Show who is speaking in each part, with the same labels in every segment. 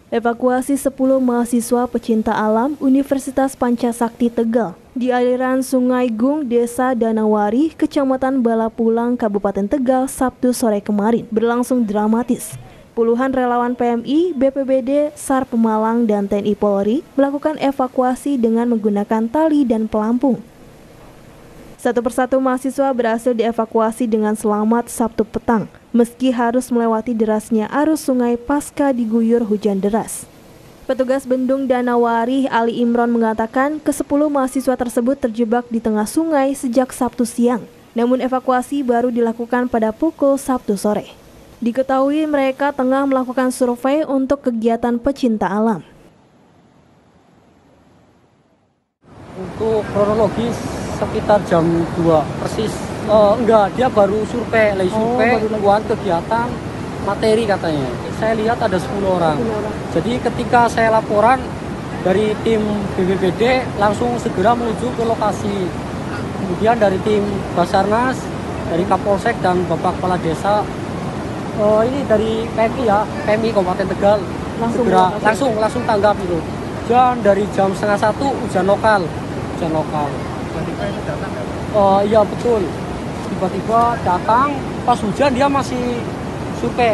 Speaker 1: Evakuasi 10 mahasiswa pecinta alam Universitas Pancasakti Tegal di aliran Sungai Gung, Desa Danawari, Kecamatan Balapulang, Kabupaten Tegal, Sabtu sore kemarin berlangsung dramatis. Puluhan relawan PMI, BPBD, SAR Pemalang, dan TNI Polri melakukan evakuasi dengan menggunakan tali dan pelampung. Satu persatu mahasiswa berhasil dievakuasi dengan selamat Sabtu petang, meski harus melewati derasnya arus sungai pasca diguyur hujan deras. Petugas Bendung Danawari Ali Imron mengatakan ke-10 mahasiswa tersebut terjebak di tengah sungai sejak Sabtu siang, namun evakuasi baru dilakukan pada pukul Sabtu sore. Diketahui mereka tengah melakukan survei untuk kegiatan pecinta alam.
Speaker 2: Untuk kronologis sekitar jam 2 persis. Enggak, dia baru survei buat kegiatan materi katanya. Saya lihat ada 10 orang. Jadi ketika saya laporan dari tim BPBD langsung segera menuju ke lokasi. Kemudian dari tim Basarnas, dari Kapolsek dan Bapak Kepala Desa, ini dari PMI ya, PMI Kabupaten Tegal langsung tanggap itu. Dan dari jam 12:30 hujan lokal. Tiba-tiba itu datang kan? Iya betul. Tiba-tiba datang, pas hujan dia masih survei.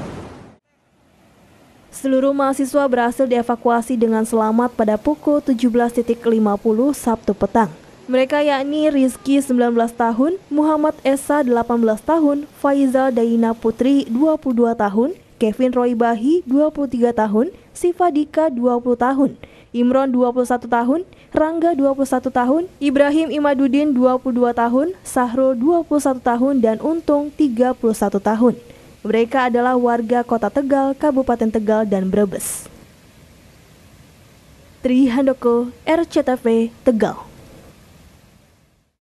Speaker 1: Seluruh mahasiswa berhasil dievakuasi dengan selamat pada pukul 17.50 Sabtu petang. Mereka yakni Rizky 19 tahun, Muhammad Esa 18 tahun, Faizal Daina Putri 22 tahun, Kevin Roy Bahi 23 tahun, Siva Dika 20 tahun, Imron 21 tahun, Rangga 21 tahun, Ibrahim Imaduddin 22 tahun, Sahrul 21 tahun, dan Untung 31 tahun. Mereka adalah warga Kota Tegal, Kabupaten Tegal, dan Brebes. Tri Handoko, RCTV, Tegal.